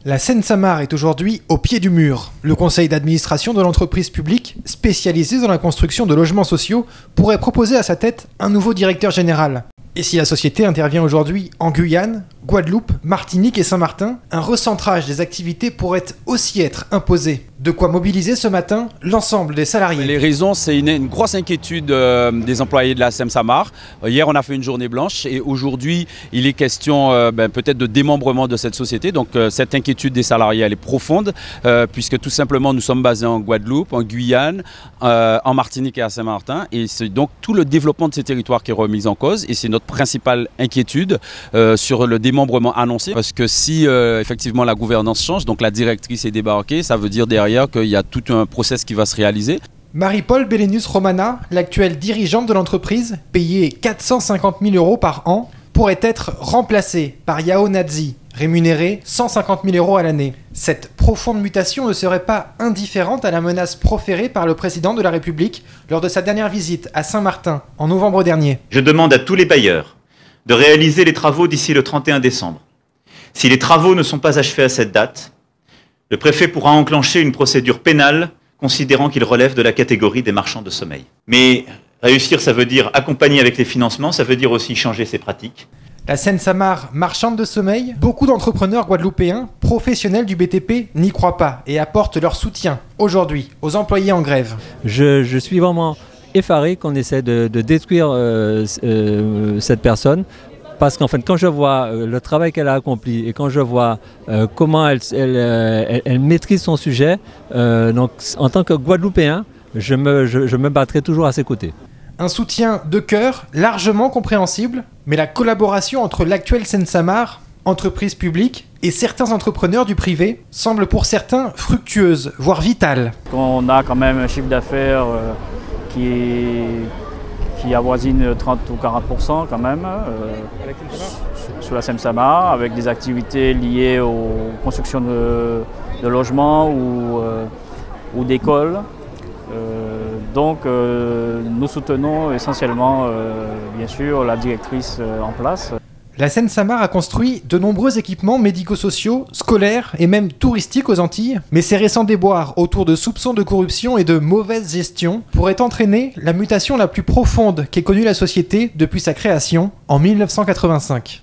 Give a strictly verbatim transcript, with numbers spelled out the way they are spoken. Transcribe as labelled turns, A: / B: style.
A: La Seine-Samar est aujourd'hui au pied du mur. Le conseil d'administration de l'entreprise publique, spécialisée dans la construction de logements sociaux, pourrait proposer à sa tête un nouveau directeur général. Et si la société intervient aujourd'hui en Guyane, Guadeloupe, Martinique et Saint-Martin, un recentrage des activités pourrait aussi être imposé. De quoi mobiliser ce matin l'ensemble des salariés.
B: Les raisons, c'est une, une grosse inquiétude euh, des employés de la Seine-Samar. Euh, hier, on a fait une journée blanche et aujourd'hui, il est question euh, ben, peut-être de démembrement de cette société. Donc euh, cette inquiétude des salariés, elle est profonde euh, puisque tout simplement, nous sommes basés en Guadeloupe, en Guyane, euh, en Martinique et à Saint-Martin. Et c'est donc tout le développement de ces territoires qui est remis en cause et c'est notre principale inquiétude euh, sur le démembrement annoncé. Parce que si euh, effectivement la gouvernance change, donc la directrice est débarquée, ça veut dire derrière qu'il y a tout un process qui va se réaliser.
A: Marie-Paul Bellénus Romana, l'actuelle dirigeante de l'entreprise, payée quatre cent cinquante mille euros par an, pourrait être remplacée par Yao Nadzi, rémunéré cent cinquante mille euros à l'année. Cette profonde mutation ne serait pas indifférente à la menace proférée par le président de la République lors de sa dernière visite à Saint-Martin en novembre dernier.
C: Je demande à tous les bailleurs de réaliser les travaux d'ici le trente et un décembre. Si les travaux ne sont pas achevés à cette date, le préfet pourra enclencher une procédure pénale considérant qu'il relève de la catégorie des marchands de sommeil. Mais réussir, ça veut dire accompagner avec les financements, ça veut dire aussi changer ses pratiques.
A: La Seine-Samar, marchande de sommeil, beaucoup d'entrepreneurs guadeloupéens, professionnels du B T P, n'y croient pas et apportent leur soutien aujourd'hui aux employés en grève.
D: Je, je suis vraiment effaré qu'on essaie de, de détruire euh, euh, cette personne. Parce qu'en fait, quand je vois euh, le travail qu'elle a accompli et quand je vois euh, comment elle, elle, euh, elle, elle maîtrise son sujet, euh, donc, en tant que Guadeloupéen, je me, je, je me battrai toujours à ses côtés.
A: Un soutien de cœur largement compréhensible, mais la collaboration entre l'actuelle Seine-Samar, entreprise publique, et certains entrepreneurs du privé semble pour certains fructueuse, voire vitale.
E: On a quand même un chiffre d'affaires euh, qui est... qui avoisine trente ou quarante pour cent quand même euh, sur la Seine-Samar, avec des activités liées aux constructions de, de logements ou, euh, ou d'écoles. Euh, donc euh, nous soutenons essentiellement euh, bien sûr la directrice euh, en place.
A: La Seine-Samar a construit de nombreux équipements médico-sociaux, scolaires et même touristiques aux Antilles, mais ces récents déboires autour de soupçons de corruption et de mauvaise gestion pourraient entraîner la mutation la plus profonde qu'ait connue la société depuis sa création en mille neuf cent quatre-vingt-cinq.